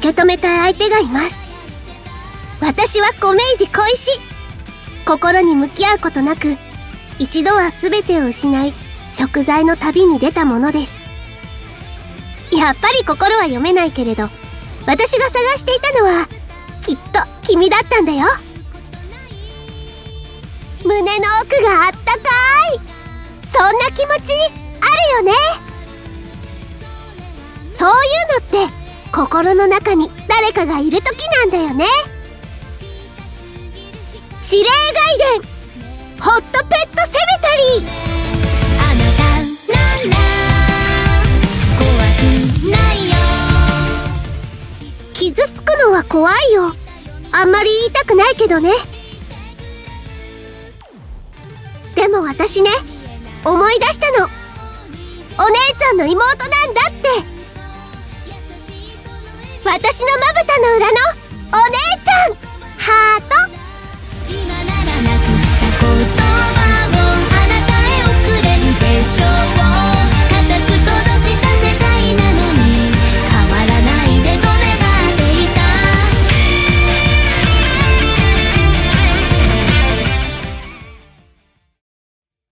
受け止めたい相手がいます。私は小明寺小石。心に向き合うことなく、一度は全てを失い、贖罪の旅に出たものです。やっぱり心は読めないけれど、私が探していたのは、きっと君だったんだよ。胸の奥があったかい。そんな気持ち、あるよね。そういうのって、心の中に誰かがいる時なんだよね。指令外伝ホットペットセメタリー。 あなたなら怖くないよ。 傷つくのは怖いよ。あんまり言いたくないけどね。でも私ね、思い出したの。お姉ちゃんの妹なんだって。私のまぶたの裏の